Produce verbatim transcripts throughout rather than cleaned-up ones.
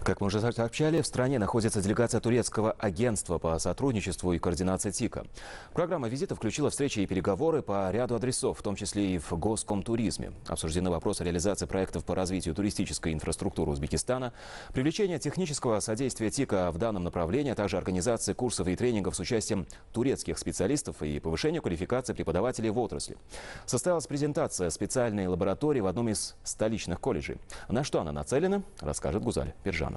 Как мы уже сообщали, в стране находится делегация турецкого агентства по сотрудничеству и координации ТИКа. Программа визита включила встречи и переговоры по ряду адресов, в том числе и в Госкомтуризме. Обсуждены вопросы реализации проектов по развитию туристической инфраструктуры Узбекистана, привлечения технического содействия ТИКа в данном направлении, а также организации курсов и тренингов с участием турецких специалистов и повышения квалификации преподавателей в отрасли. Состоялась презентация специальной лаборатории в одном из столичных колледжей. На что она нацелена, расскажет Гузаль Пержанова.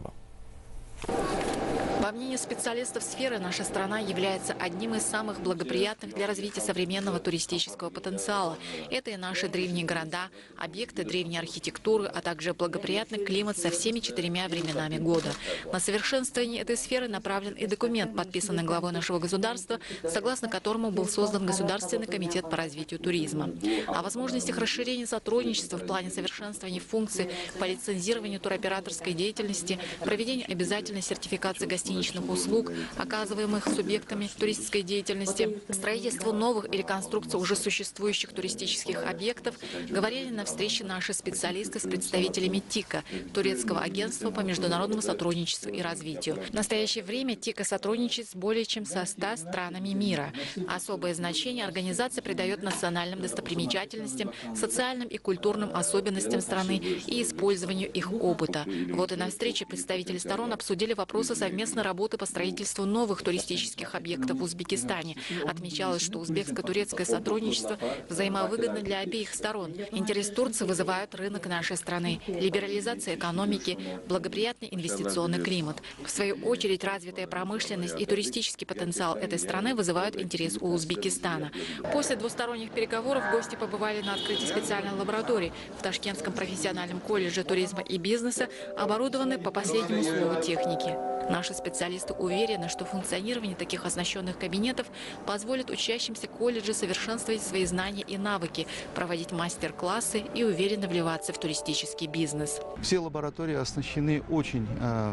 По мнению специалистов сферы, наша страна является одним из самых благоприятных для развития современного туристического потенциала. Это и наши древние города, объекты древней архитектуры, а также благоприятный климат со всеми четырьмя временами года. На совершенствование этой сферы направлен и документ, подписанный главой нашего государства, согласно которому был создан Государственный комитет по развитию туризма. О возможностях расширения сотрудничества в плане совершенствования функций по лицензированию туроператорской деятельности, проведения обязательной сертификации гостиниц, услуг, оказываемых субъектами туристической деятельности, строительству новых и реконструкцию уже существующих туристических объектов, говорили на встрече наши специалисты с представителями ТИКа, Турецкого агентства по международному сотрудничеству и развитию. В настоящее время ТИКа сотрудничает с более чем со ста странами мира. Особое значение организация придает национальным достопримечательностям, социальным и культурным особенностям страны и использованию их опыта. Вот и на встрече представители сторон обсудили вопросы совместной работы по строительству новых туристических объектов в Узбекистане. Отмечалось, что узбекско-турецкое сотрудничество взаимовыгодно для обеих сторон. Интерес Турции вызывает рынок нашей страны, либерализация экономики, благоприятный инвестиционный климат. В свою очередь, развитая промышленность и туристический потенциал этой страны вызывают интерес у Узбекистана. После двусторонних переговоров гости побывали на открытии специальной лаборатории в Ташкентском профессиональном колледже туризма и бизнеса, оборудованной по последнему слову техники. Наши специалисты уверены, что функционирование таких оснащенных кабинетов позволит учащимся колледжа совершенствовать свои знания и навыки, проводить мастер-классы и уверенно вливаться в туристический бизнес. Все лаборатории оснащены очень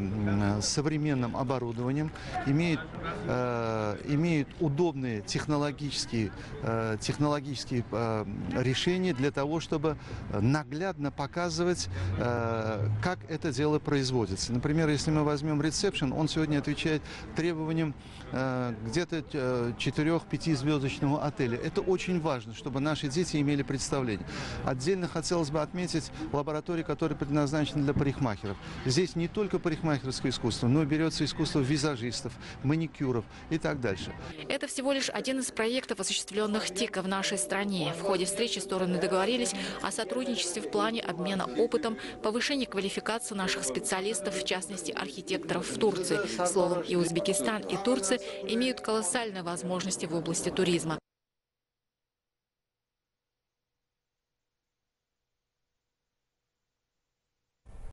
э, современным оборудованием, имеют, э, имеют удобные технологические, э, технологические э, решения для того, чтобы наглядно показывать, э, как это дело производится. Например, если мы возьмем ресепшн, он сегодня отвечает требованиям э, где-то четырех-пятизвездочного отеля. Это очень важно, чтобы наши дети имели представление. Отдельно хотелось бы отметить лаборатории, которые предназначены для парикмахеров. Здесь не только парикмахерское искусство, но и берется искусство визажистов, маникюров и так дальше. Это всего лишь один из проектов, осуществленных ТИКа в нашей стране. В ходе встречи стороны договорились о сотрудничестве в плане обмена опытом, повышения квалификации наших специалистов, в частности архитекторов в Турции. Словом, и Узбекистан, и Турция имеют колоссальные возможности в области туризма.